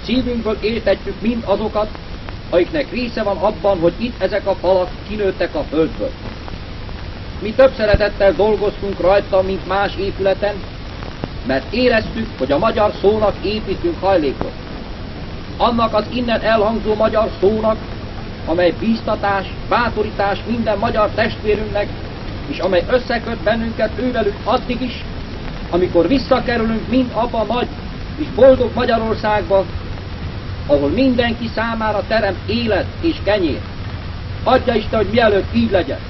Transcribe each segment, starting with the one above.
szívünkből éltetjük mind azokat, akiknek része van abban, hogy itt ezek a falak kinőttek a földből. Mi több szeretettel dolgoztunk rajta, mint más épületen, mert éreztük, hogy a magyar szónak építünk hajlékot. Annak az innen elhangzó magyar szónak, amely bíztatás, bátorítás minden magyar testvérünknek, és amely összeköt bennünket ővelük addig is, amikor visszakerülünk mind abba a nagy és boldog Magyarországba, ahol mindenki számára teremt élet és kenyér. Adja Isten, hogy mielőtt így legyen.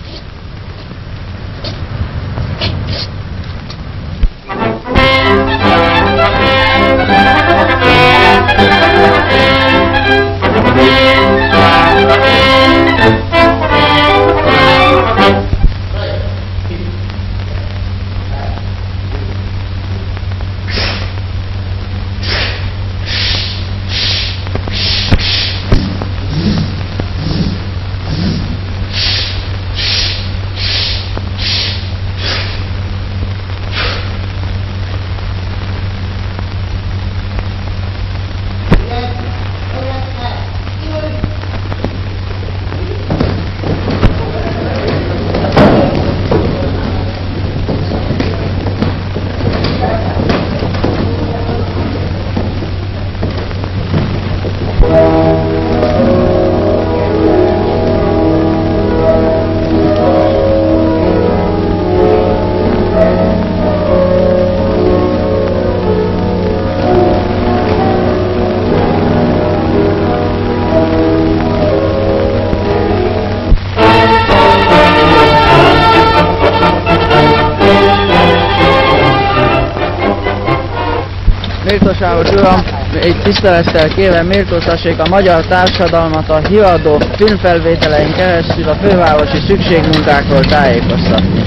Méltóságos Uram, egy tisztelettel kérem méltóztassék a magyar társadalmat a híradó filmfelvételein keresztül a fővárosi szükségmunkákról tájékoztatni.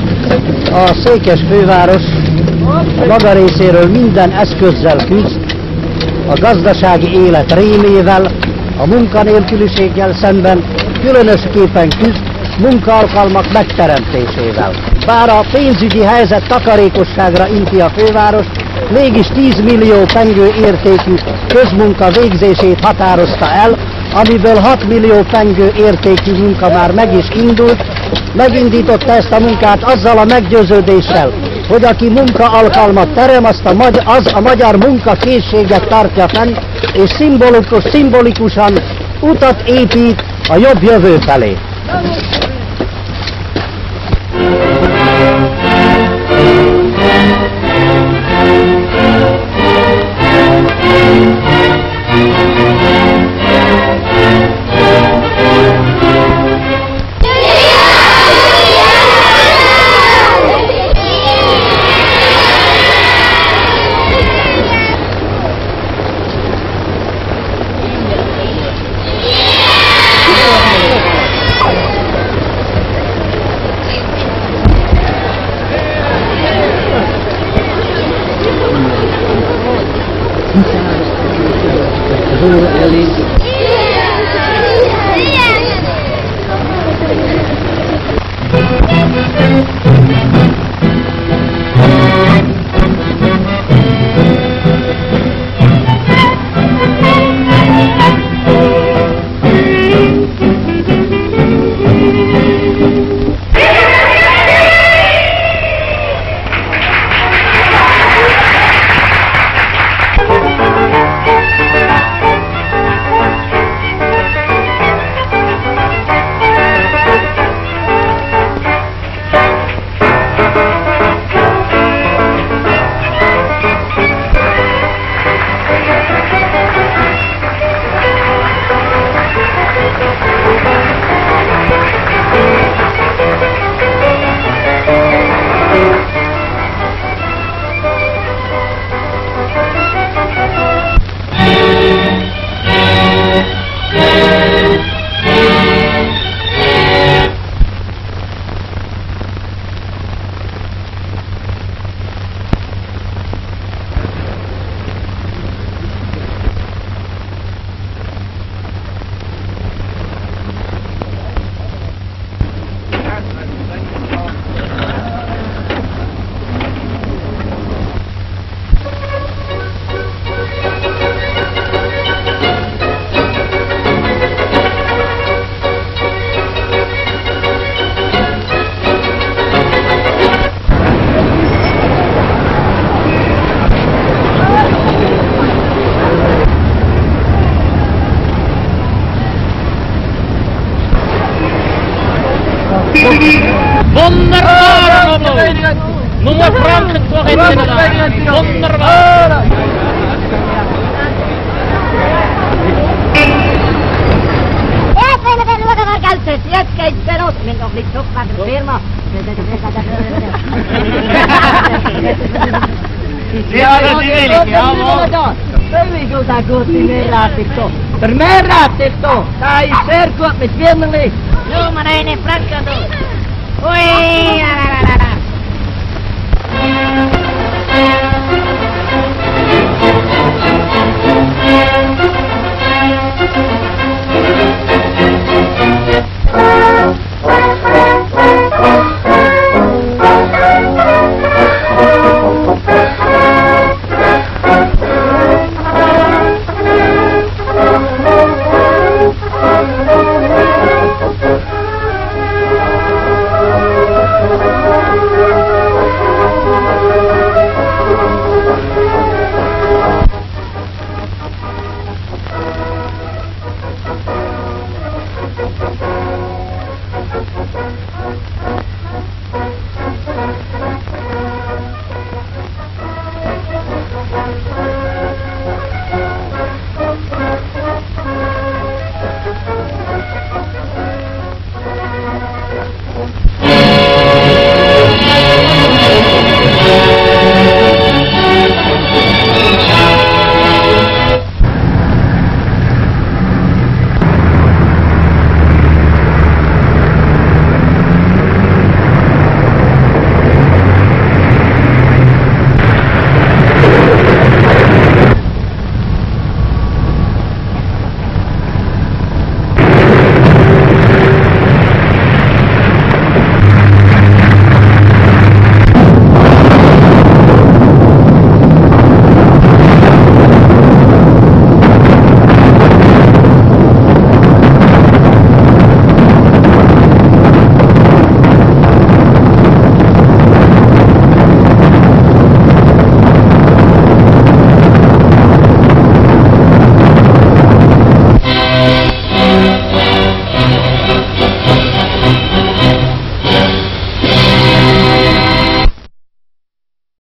A székes főváros a maga részéről minden eszközzel küzd, a gazdasági élet rémével, a munkanélküliséggel szemben különösképpen küzd munkaalkalmak megteremtésével. Bár a pénzügyi helyzet takarékosságra inti a főváros, mégis 10 millió pengő értékű közmunka végzését határozta el, amiből 6 millió pengő értékű munka már meg is indult. Megindította ezt a munkát azzal a meggyőződéssel, hogy aki munkaalkalmat terem, az a magyar munkakészséget tartja fenn, és szimbolikusan utat épít a jobb jövő felé. Nummer Franken voor het Jetzt geht's los. Wir noch nicht zurück nach der Firma. Ja, dat is eerlijk, ja. Völlig gut, die Meerraad Der Meerraad ist da. Da ist sehr gut mit Firmenli. Nur mal eine Franken da. Ui, la.